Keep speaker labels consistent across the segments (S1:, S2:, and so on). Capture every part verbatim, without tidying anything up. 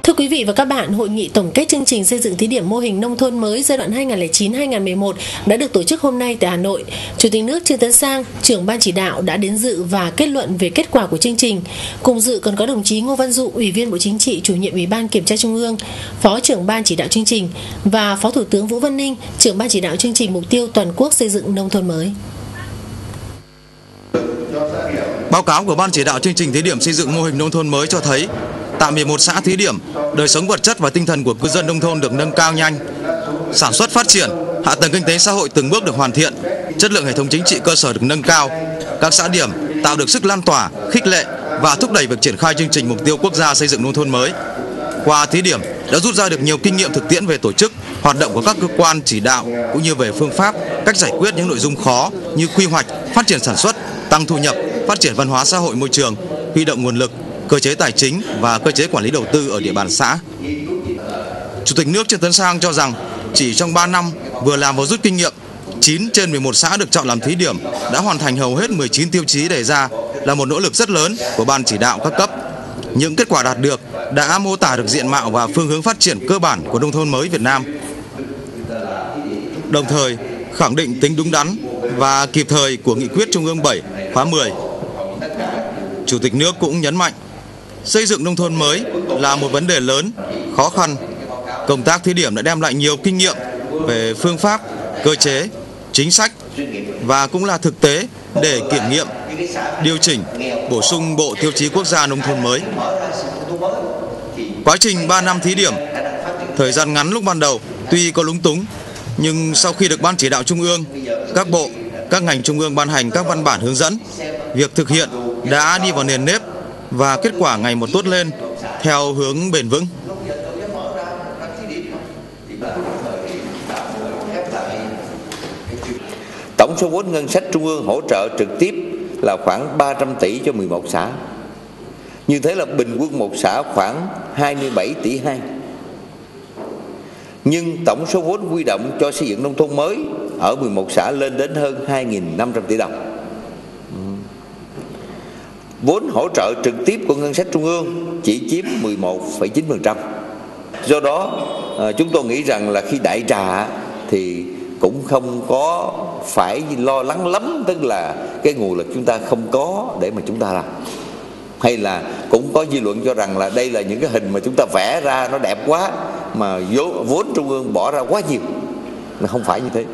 S1: Thưa quý vị và các bạn, hội nghị tổng kết chương trình xây dựng thí điểm mô hình nông thôn mới giai đoạn hai nghìn không trăm lẻ chín đến hai nghìn không trăm mười một đã được tổ chức hôm nay tại Hà Nội. Chủ tịch nước Trương Tấn Sang, trưởng ban chỉ đạo đã đến dự và kết luận về kết quả của chương trình. Cùng dự còn có đồng chí Ngô Văn Dụ, Ủy viên Bộ Chính trị, Chủ nhiệm Ủy ban Kiểm tra Trung ương, Phó trưởng ban chỉ đạo chương trình và Phó Thủ tướng Vũ Văn Ninh, trưởng ban chỉ đạo chương trình mục tiêu toàn quốc xây dựng nông thôn mới.
S2: Báo cáo của Ban chỉ đạo chương trình thí điểm xây dựng mô hình nông thôn mới cho thấy, tại mười một xã thí điểm, đời sống vật chất và tinh thần của cư dân nông thôn được nâng cao nhanh, sản xuất phát triển, hạ tầng kinh tế xã hội từng bước được hoàn thiện, chất lượng hệ thống chính trị cơ sở được nâng cao. Các xã điểm tạo được sức lan tỏa, khích lệ và thúc đẩy việc triển khai chương trình mục tiêu quốc gia xây dựng nông thôn mới. Qua thí điểm đã rút ra được nhiều kinh nghiệm thực tiễn về tổ chức, hoạt động của các cơ quan chỉ đạo cũng như về phương pháp, cách giải quyết những nội dung khó như quy hoạch, phát triển sản xuất, tăng thu nhập, phát triển văn hóa xã hội môi trường, huy động nguồn lực, cơ chế tài chính và cơ chế quản lý đầu tư ở địa bàn xã. Chủ tịch nước Trương Tấn Sang cho rằng chỉ trong ba năm vừa làm vừa rút kinh nghiệm, chín trên mười một xã được chọn làm thí điểm đã hoàn thành hầu hết mười chín tiêu chí đề ra là một nỗ lực rất lớn của Ban chỉ đạo các cấp. Những kết quả đạt được đã mô tả được diện mạo và phương hướng phát triển cơ bản của nông thôn mới Việt Nam. Đồng thời khẳng định tính đúng đắn và kịp thời của Nghị quyết Trung ương bảy khóa mười. Chủ tịch nước cũng nhấn mạnh, xây dựng nông thôn mới là một vấn đề lớn, khó khăn. Công tác thí điểm đã đem lại nhiều kinh nghiệm về phương pháp, cơ chế, chính sách và cũng là thực tế để kiểm nghiệm, điều chỉnh, bổ sung bộ tiêu chí quốc gia nông thôn mới. Quá trình ba năm thí điểm, thời gian ngắn lúc ban đầu tuy có lúng túng, nhưng sau khi được Ban chỉ đạo Trung ương, các bộ, các ngành Trung ương ban hành các văn bản hướng dẫn, việc thực hiện đã đi vào nền nếp và kết quả ngày một tốt lên theo hướng bền vững.
S3: Tổng số vốn ngân sách Trung ương hỗ trợ trực tiếp là khoảng ba trăm tỷ cho mười một xã. Như thế là bình quân một xã khoảng hai mươi bảy tỷ hai. Nhưng tổng số vốn huy động cho xây dựng nông thôn mới ở mười một xã lên đến hơn hai nghìn năm trăm tỷ đồng. Vốn hỗ trợ trực tiếp của ngân sách Trung ương chỉ chiếm mười một phẩy chín phần trăm. Do đó chúng tôi nghĩ rằng là khi đại trà thì cũng không có phải lo lắng lắm, tức là cái nguồn lực chúng ta không có để mà chúng ta làm. Hay là cũng có dư luận cho rằng là đây là những cái hình mà chúng ta vẽ ra nó đẹp quá mà vốn Trung ương bỏ ra quá nhiều. Nó không phải như thế.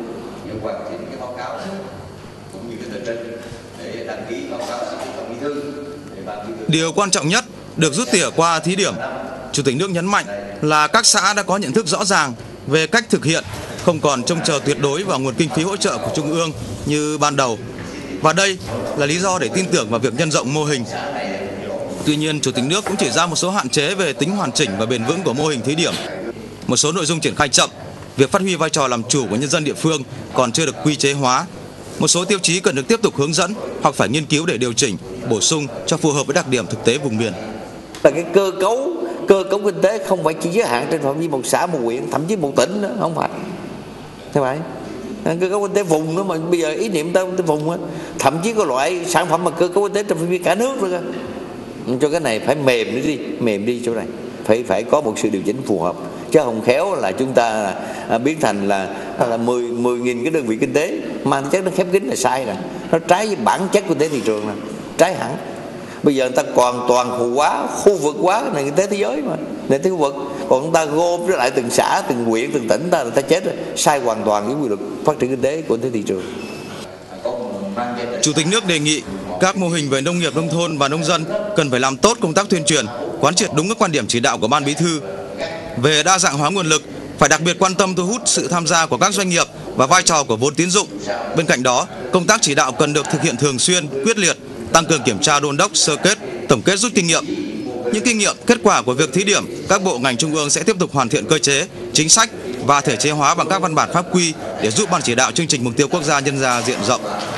S2: Điều quan trọng nhất được rút tỉa qua thí điểm, Chủ tịch nước nhấn mạnh là các xã đã có nhận thức rõ ràng về cách thực hiện, không còn trông chờ tuyệt đối vào nguồn kinh phí hỗ trợ của Trung ương như ban đầu. Và đây là lý do để tin tưởng vào việc nhân rộng mô hình. Tuy nhiên, Chủ tịch nước cũng chỉ ra một số hạn chế về tính hoàn chỉnh và bền vững của mô hình thí điểm. Một số nội dung triển khai chậm, việc phát huy vai trò làm chủ của nhân dân địa phương còn chưa được quy chế hóa. Một số tiêu chí cần được tiếp tục hướng dẫn hoặc phải nghiên cứu để điều chỉnh, bổ sung cho phù hợp với đặc điểm thực tế vùng miền.
S3: Là cái cơ cấu cơ cấu kinh tế không phải chỉ giới hạn trên phạm vi một xã, một huyện, thậm chí một tỉnh nữa, không phải. Thế phải. Cơ cấu kinh tế vùng nữa mà bây giờ ý niệm tới vùng á, thậm chí có loại sản phẩm mà cơ cấu kinh tế trong phạm vi cả nước nữa. Cho cái này phải mềm đi, mềm đi chỗ này. Phải phải có một sự điều chỉnh phù hợp. Chứ không khéo là chúng ta à, biến thành là là mười mười nghìn cái đơn vị kinh tế mang chất nó khép kín là sai rồi. Nó trái với bản chất kinh tế thị trường là trái hẳn. Bây giờ người ta còn toàn khu hóa, khu vực hóa nền kinh tế thế giới mà, nền khu vực. Còn người ta gom lại từng xã, từng huyện, từng tỉnh ta, người ta chết rồi, sai hoàn toàn với quy luật phát triển kinh tế của kinh tế thị trường.
S2: Chủ tịch nước đề nghị các mô hình về nông nghiệp nông thôn và nông dân cần phải làm tốt công tác tuyên truyền, quán triệt đúng các quan điểm chỉ đạo của Ban Bí thư. Về đa dạng hóa nguồn lực, phải đặc biệt quan tâm thu hút sự tham gia của các doanh nghiệp và vai trò của vốn tín dụng. Bên cạnh đó, công tác chỉ đạo cần được thực hiện thường xuyên, quyết liệt, tăng cường kiểm tra đôn đốc, sơ kết, tổng kết rút kinh nghiệm. Những kinh nghiệm, kết quả của việc thí điểm, các bộ ngành trung ương sẽ tiếp tục hoàn thiện cơ chế, chính sách và thể chế hóa bằng các văn bản pháp quy để giúp Ban chỉ đạo chương trình mục tiêu quốc gia nhân ra diện rộng.